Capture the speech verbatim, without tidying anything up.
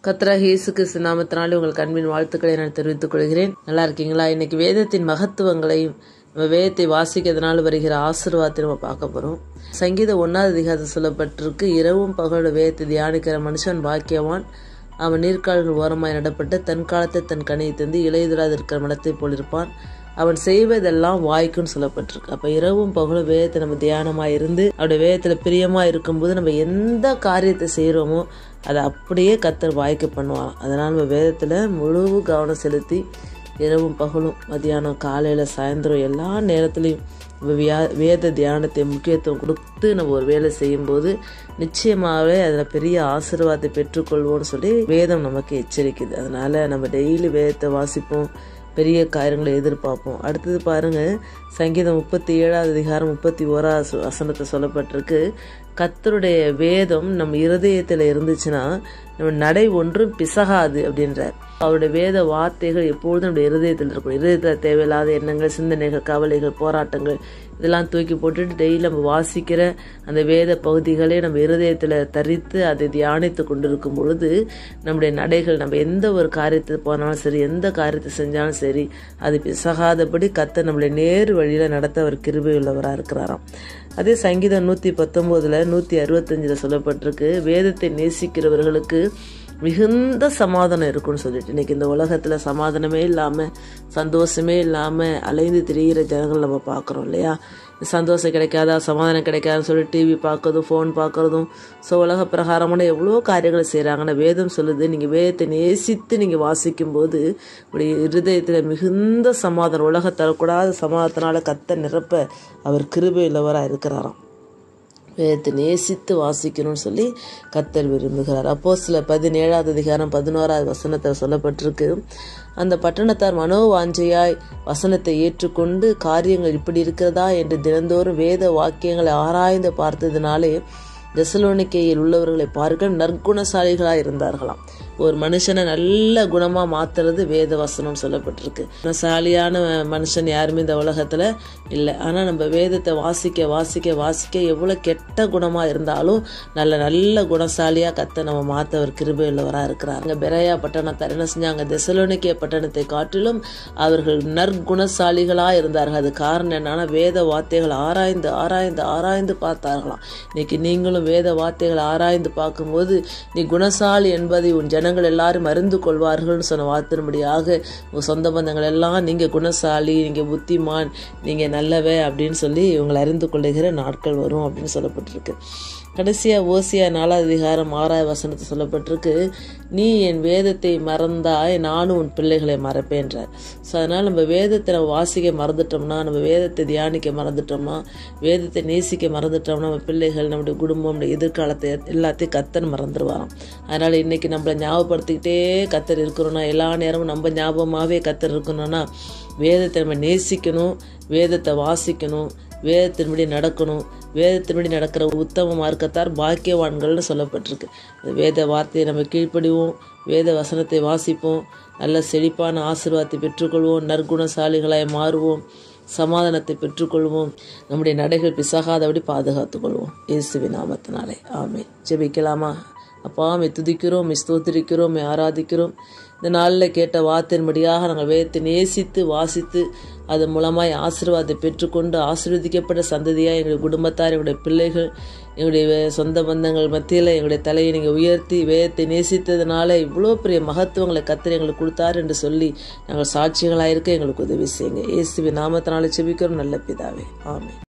கர்த்தராகிய இயேசு கிறிஸ்து நாமத்தினாலே உங்களுக்கு அன்பின் வாழ்த்துக்களை நான் தெரிவித்துக் கொள்கிறேன். நல்லா இருக்கீங்களா? இன்னைக்கு வேதத்தின் மகத்துவங்களையும் நம்ம வேதத்தை வாசிக்கிறதுனால வருகிற ஆசீர்வாதத்தை நம்ம பார்க்க போறோம். சங்கீத ஒன்னாவது அதிகாரத்தில் சொல்லப்பட்டிருக்கு, இரவும் பகலோட வேதத்தை தியானிக்கிற மனுஷன் பாக்கியவான். அவன் நீர்க்கால்கள் ஓரமாய் நடப்பட்டு தன் காலத்தை தன் கனியை தந்து இலையுதிராது இருக்கிற மரத்தை போல் இருப்பான். அவன் செய்வதெல்லாம் வாய்க்குன்னு சொல்லப்பட்டிருக்கு. அப்ப இரவும் பகலும் வேதத்தை நம்ம தியானமா இருந்து அவருடைய வேதத்துல பிரியமா இருக்கும்போது நம்ம எந்த காரியத்தை செய்யறோமோ அதை அப்படியே கர்த்தர் வாய்க்கு பண்ணுவான். அதனால நம்ம வேதத்துல முழு கவனம் செலுத்தி இரவும் பகலும் மதியானம் காலையில சாயந்தரம் எல்லா நேரத்திலையும் வேத தியானத்தை முக்கியத்துவம் கொடுத்து நம்ம ஒரு வேலை செய்யும் போது நிச்சயமாகவே அதுல பெரிய ஆசீர்வாதத்தை பெற்றுக்கொள்வோம்னு சொல்லி வேதம் நமக்கு எச்சரிக்குது. அதனால நம்ம டெய்லி வேதத்தை வாசிப்போம், பெரிய காரியங்களை எதிர்பார்ப்போம். அடுத்தது பாருங்க, சங்கீதம் முப்பத்தி ஏழாவது அதிகாரம் முப்பத்தி ஓராவது வசனத்தை சொல்லப்பட்டிருக்கு, கர்த்தருடைய வேதம் நம்ம இருதயத்துல இருந்துச்சுன்னா நம்ம நடை ஒன்றும் பிசகாது அப்படின்றார். அவருடைய வேத வார்த்தைகள் எப்பொழுதும் நம்முடைய இருதயத்தில் இருக்கும். இருதயத்துல தேவையில்லாத எண்ணங்கள், சிந்தனைகள், கவலைகள், போராட்டங்கள் இதெல்லாம் தூக்கி போட்டுட்டு டெய்லி நம்ம வாசிக்கிற அந்த வேத பகுதிகளே நம்ம இருதயத்துல தரித்து அதை தியானித்து கொண்டிருக்கும் பொழுது நம்முடைய நடைகள், நம்ம எந்த ஒரு காரியத்தை போனாலும் சரி, எந்த காரியத்தை செஞ்சாலும் சரி, அது பிசகாதபடி கர்த்தர் நம்மளை நேர் வழியில நடத்த அவர் கிருபை உள்ளவராக இருக்கிறாராம். அதே சங்கீதம் நூத்தி பத்தொன்பதுல நூத்தி அறுபத்தி அஞ்சுல சொல்லப்பட்டிருக்கு, வேதத்தை நேசிக்கிறவர்களுக்கு மிகுந்த சமாதானம் இருக்குன்னு சொல்லிட்டு. இன்னைக்கு இந்த உலகத்துல சமாதானமே இல்லாம, சந்தோஷமே இல்லாம அலைந்து திரிகிற ஜனங்கள் நம்ம பாக்குறோம் இல்லையா? சந்தோஷம் கிடைக்காதா, சமாதானம் கிடைக்காதுன்னு சொல்லி டிவி பார்க்கறதும், ஃபோன் பார்க்கறதும், ஸோ உலக பிரகாரமான எவ்வளோ காரியங்களை செய்கிறாங்கன்னா வேதம் சொல்லுது, நீங்கள் வேதத்தை நேசித்து நீங்கள் வாசிக்கும் போது உடைய இருதயத்தில் மிகுந்த சமாதானம், உலக தரக்கூடாத சமாதானத்தினால கர்த்தர் நிரப்ப அவர் கிருபை உள்ளவராக இருக்கிறாராம். வேதத்தை நேசித்து வாசிக்கணும்னு சொல்லி கர்த்தர் விரும்புகிறார். அப்போ சில பதினேழாவது அதிகாரம் பதினோராவது வசனத்தில் சொல்லப்பட்டிருக்கு, அந்த பட்டணத்தார் மனோவாஞ்சையாய் வசனத்தை ஏற்றுக்கொண்டு காரியங்கள் இப்படி இருக்கிறதா என்று தினந்தோறும் வேத வாக்கியங்களை ஆராய்ந்து பார்த்ததினாலே தெசலோனிக்கேயில் உள்ளவர்களை பார்க்க நற்குணசாலிகளாக இருந்தார்களாம். ஒரு மனுஷனை நல்ல குணமா மாத்துறது வேத வசனம் சொல்லப்பட்டிருக்கு. குணசாலியான மனுஷன் யாருமே இந்த உலகத்துல இல்லை. ஆனா நம்ம வேதத்தை வாசிக்க வாசிக்க வாசிக்க எவ்வளவு கெட்ட குணமா இருந்தாலும் நல்ல நல்ல குணசாலியா கத்த நம்ம மாத்த அவர் கிருபை உள்ளவரா இருக்கிறார். அங்க பெரையா பட்டணத்தார் என்ன செஞ்சாங்க, தெசலோனிக்கே பட்டணத்தை காட்டிலும் அவர்கள் நற்குணசாலிகளா இருந்தார்கள். அது காரணம் என்னன்னா வேத வார்த்தைகள் ஆராய்ந்து ஆராய்ந்து ஆராய்ந்து பார்த்தார்களாம். இன்னைக்கு நீங்களும் வேத வார்த்தைகளை ஆராய்ந்து பார்க்கும்போது நீ குணசாலி என்பதை உன் ஜனங்கள் எல்லாரும் அறிந்து கொள்வார்கள் சொன்ன வார்த்தையின்படியாக உங்க சொந்த பந்தங்கள் எல்லாம் நீங்க குணசாலி, நீங்க புத்திமான், நீங்க நல்லவே அப்படின்னு சொல்லி இவங்களை அறிந்து கொள்ளுகிற நாட்கள் வரும் அப்படின்னு சொல்லப்பட்டிருக்கு. கடைசியா ஓசியா நாலாவது அதிகாரம் ஆறாவது வசனத்தை சொல்லப்பட்டிருக்கு, நீ என் வேதத்தை மறந்தாய், நானும் உன் பிள்ளைகளை மறப்பேன்றார். ஸோ அதனால நம்ம வேதத்தை நம்ம வாசிக்க மறந்துட்டோம்னா, நம்ம வேதத்தை தியானிக்க மறந்துட்டோம்னா, வேதத்தை நேசிக்க மறந்துட்டோம்னா நம்ம பிள்ளைகள், நம்முடைய குடும்பம், நம்முடைய எதிர்காலத்தை எல்லாத்தையும் கர்த்தர் மறந்துடுவாராம். அதனால இன்னைக்கு நம்மளை ஞாபகப்படுத்திக்கிட்டே கர்த்தர் இருக்கணும்னா, எல்லா நேரமும் நம்ம ஞாபகமாகவே கர்த்தர் இருக்கணும்னா வேதத்தை நம்ம நேசிக்கணும், வேதத்தை வாசிக்கணும், வேதத்தின்படி நடக்கணும். வேதத்தின்படி நடக்கிற உத்தம மார்க்கத்தார் பாக்கியவான்கள்னு சொல்லப்பட்டிருக்கு. அந்த வேத வார்த்தையை நம்ம கீழ்ப்படிவோம், வேத வசனத்தை வாசிப்போம், நல்ல செழிப்பான ஆசீர்வாதத்தை பெற்றுக்கொள்வோம், நற்குணசாலிகளாய் மாறுவோம், சமாதானத்தை பெற்றுக்கொள்வோம், நம்முடைய நடைகள் பிசகாதபடி பாதுகாத்துக் கொள்வோம் இயேசுவின் நாமத்தினாலே ஆமென். ஜெபிக்கலாமா? அப்பா, மே துதிக்கிறோம், மே ஸ்தோத்திரிக்கிறோம், மே ஆராதிக்கிறோம். இந்த நாளில் கேட்ட வார்த்தையின்படியாக நாங்கள் வேதத்தை நேசித்து வாசித்து அதன் மூலமாய் ஆசீர்வாதத்தை பெற்றுக்கொண்டு ஆசீர்வதிக்கப்பட்ட சந்ததியாக எங்களுடைய குடும்பத்தார், எங்களுடைய பிள்ளைகள், எங்களுடைய சொந்த பந்தங்கள் மத்தியில் எங்களுடைய தலையை நீங்கள் உயர்த்தி வேதத்தை நேசித்ததுனால இவ்வளோ பெரிய மகத்துவங்களை கர்த்தர் எங்களுக்கு கொடுத்தார் என்று சொல்லி நாங்கள் சாட்சிகளாக இருக்க எங்களுக்கு உதவி செய்யுங்க. இயேசுவின் நாமத்தினாலே ஜெபிக்கிறோம் நல்ல பிதாவே, ஆமென்.